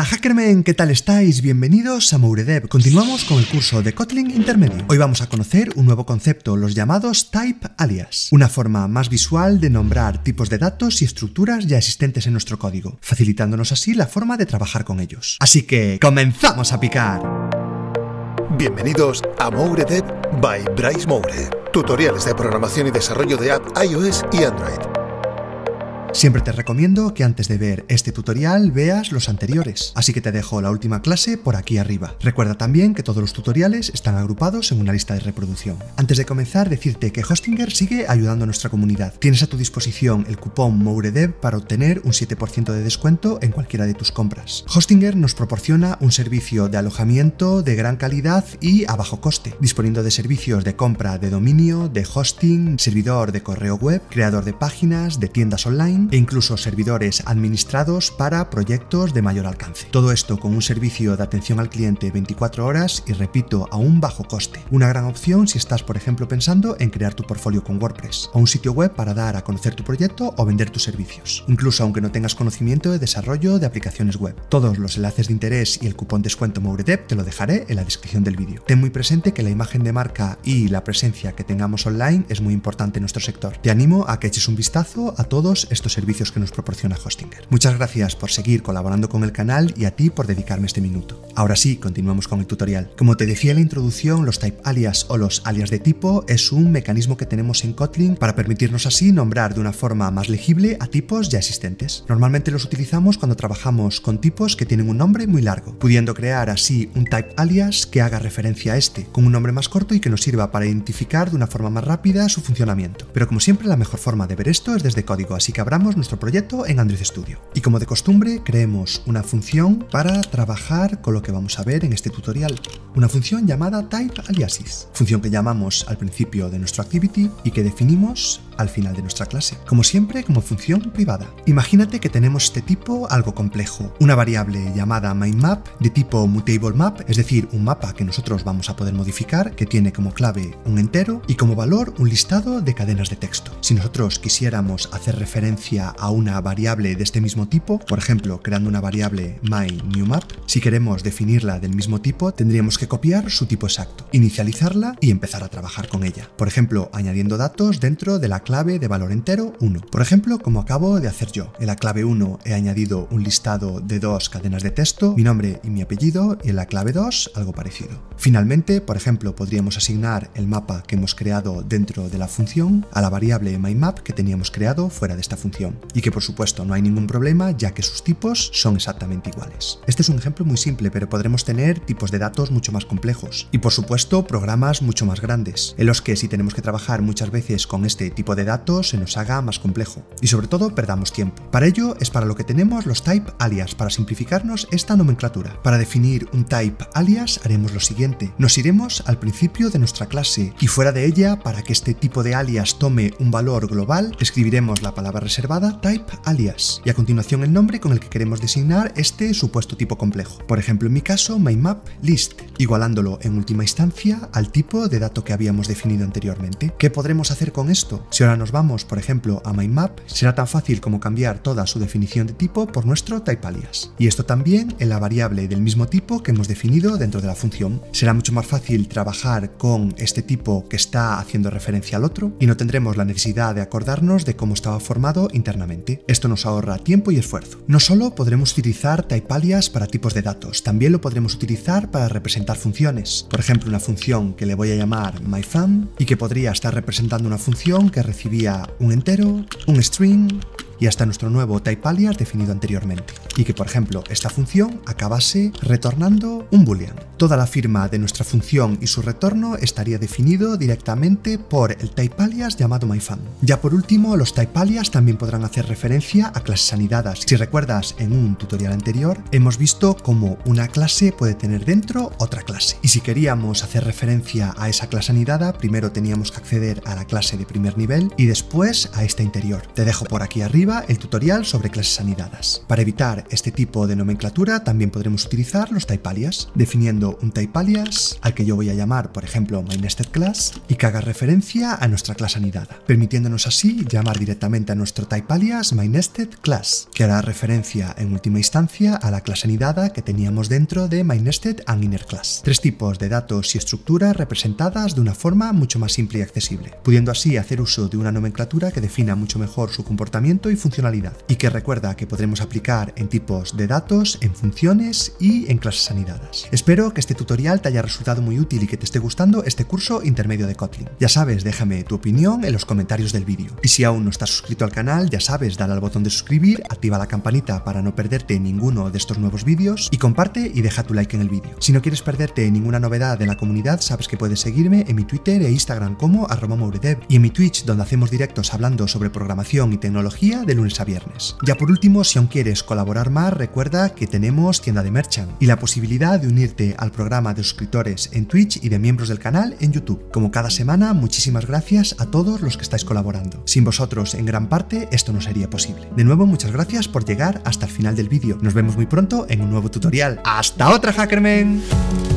Hola Hackermen, ¿qué tal estáis? Bienvenidos a Mouredev. Continuamos con el curso de Kotlin intermedio. Hoy vamos a conocer un nuevo concepto, los llamados type alias, una forma más visual de nombrar tipos de datos y estructuras ya existentes en nuestro código, facilitándonos así la forma de trabajar con ellos. Así que ¡comenzamos a picar! Bienvenidos a Mouredev by Bryce Moure, tutoriales de programación y desarrollo de app iOS y Android. Siempre te recomiendo que antes de ver este tutorial veas los anteriores, así que te dejo la última clase por aquí arriba. Recuerda también que todos los tutoriales están agrupados en una lista de reproducción. Antes de comenzar, decirte que Hostinger sigue ayudando a nuestra comunidad. Tienes a tu disposición el cupón Mouredev para obtener un 7% de descuento en cualquiera de tus compras. Hostinger nos proporciona un servicio de alojamiento de gran calidad y a bajo coste, disponiendo de servicios de compra de dominio, de hosting, servidor de correo web, creador de páginas, de tiendas online, e incluso servidores administrados para proyectos de mayor alcance. Todo esto con un servicio de atención al cliente 24 horas y, repito, a un bajo coste. Una gran opción si estás, por ejemplo, pensando en crear tu portfolio con WordPress o un sitio web para dar a conocer tu proyecto o vender tus servicios, incluso aunque no tengas conocimiento de desarrollo de aplicaciones web. Todos los enlaces de interés y el cupón descuento Mouredev te lo dejaré en la descripción del vídeo. Ten muy presente que la imagen de marca y la presencia que tengamos online es muy importante en nuestro sector. Te animo a que eches un vistazo a todos estos servicios que nos proporciona Hostinger. Muchas gracias por seguir colaborando con el canal y a ti por dedicarme este minuto. Ahora sí, continuamos con el tutorial. Como te decía en la introducción, los type alias o los alias de tipo es un mecanismo que tenemos en Kotlin para permitirnos así nombrar de una forma más legible a tipos ya existentes. Normalmente los utilizamos cuando trabajamos con tipos que tienen un nombre muy largo, pudiendo crear así un type alias que haga referencia a este, con un nombre más corto y que nos sirva para identificar de una forma más rápida su funcionamiento. Pero como siempre, la mejor forma de ver esto es desde código, así que abramos nuestro proyecto en Android Studio. Y como de costumbre, creemos una función para trabajar con lo que vamos a ver en este tutorial. Una función llamada typeAliases, función que llamamos al principio de nuestro activity y que definimos al final de nuestra clase, como siempre como función privada. Imagínate que tenemos este tipo algo complejo, una variable llamada MyMap de tipo MutableMap, es decir, un mapa que nosotros vamos a poder modificar, que tiene como clave un entero y como valor un listado de cadenas de texto. Si nosotros quisiéramos hacer referencia a una variable de este mismo tipo, por ejemplo, creando una variable myNewMap, si queremos definirla del mismo tipo, tendríamos que copiar su tipo exacto, inicializarla y empezar a trabajar con ella. Por ejemplo, añadiendo datos dentro de la clave de valor entero 1. Por ejemplo, como acabo de hacer yo. En la clave 1 he añadido un listado de dos cadenas de texto, mi nombre y mi apellido, y en la clave 2 algo parecido. Finalmente, por ejemplo, podríamos asignar el mapa que hemos creado dentro de la función a la variable myMap que teníamos creado fuera de esta función, y que por supuesto no hay ningún problema ya que sus tipos son exactamente iguales. Este es un ejemplo muy simple, pero podremos tener tipos de datos mucho más complejos y por supuesto programas mucho más grandes, en los que si tenemos que trabajar muchas veces con este tipo de datos se nos haga más complejo y sobre todo perdamos tiempo. Para ello es para lo que tenemos los type alias, para simplificarnos esta nomenclatura. Para definir un type alias haremos lo siguiente: nos iremos al principio de nuestra clase y fuera de ella, para que este tipo de alias tome un valor global, escribiremos la palabra reservada type alias y a continuación el nombre con el que queremos designar este supuesto tipo complejo. Por ejemplo, en mi caso, myMapList, igualándolo en última instancia al tipo de dato que habíamos definido anteriormente. ¿Qué podremos hacer con esto? Si ahora nos vamos, por ejemplo, a myMap, será tan fácil como cambiar toda su definición de tipo por nuestro type alias. Y esto también en la variable del mismo tipo que hemos definido dentro de la función. Será mucho más fácil trabajar con este tipo que está haciendo referencia al otro y no tendremos la necesidad de acordarnos de cómo estaba formado internamente. Esto nos ahorra tiempo y esfuerzo. No solo podremos utilizar type alias para tipos de datos, también lo podremos utilizar para representar funciones. Por ejemplo, una función que le voy a llamar myFun y que podría estar representando una función que recibía un entero, un string y hasta nuestro nuevo type alias definido anteriormente, y que por ejemplo esta función acabase retornando un boolean. Toda la firma de nuestra función y su retorno estaría definido directamente por el type alias llamado myFun. Ya por último, los type alias también podrán hacer referencia a clases anidadas. Si recuerdas, en un tutorial anterior hemos visto cómo una clase puede tener dentro otra clase, y si queríamos hacer referencia a esa clase anidada, primero teníamos que acceder a la clase de primer nivel y después a esta interior. Te dejo por aquí arriba arriba el tutorial sobre clases anidadas. Para evitar este tipo de nomenclatura también podremos utilizar los type alias, definiendo un type alias al que yo voy a llamar, por ejemplo, myNestedClass, y que haga referencia a nuestra clase anidada, permitiéndonos así llamar directamente a nuestro type alias myNestedClass, que hará referencia en última instancia a la clase anidada que teníamos dentro de myNestedInnerClass. Tres tipos de datos y estructuras representadas de una forma mucho más simple y accesible, pudiendo así hacer uso de una nomenclatura que defina mucho mejor su comportamiento y funcionalidad, y que recuerda que podremos aplicar en tipos de datos, en funciones y en clases anidadas. Espero que este tutorial te haya resultado muy útil y que te esté gustando este curso intermedio de Kotlin. Ya sabes, déjame tu opinión en los comentarios del vídeo. Y si aún no estás suscrito al canal, ya sabes, dale al botón de suscribir, activa la campanita para no perderte ninguno de estos nuevos vídeos y comparte y deja tu like en el vídeo. Si no quieres perderte ninguna novedad de la comunidad, sabes que puedes seguirme en mi Twitter e Instagram como @mouredev y en mi Twitch, donde hacemos directos hablando sobre programación y tecnología de lunes a viernes. Ya por último, si aún quieres colaborar más, recuerda que tenemos tienda de merchant y la posibilidad de unirte al programa de suscriptores en Twitch y de miembros del canal en YouTube. Como cada semana, muchísimas gracias a todos los que estáis colaborando. Sin vosotros, en gran parte, esto no sería posible. De nuevo, muchas gracias por llegar hasta el final del vídeo. Nos vemos muy pronto en un nuevo tutorial. ¡Hasta otra, Hackermen!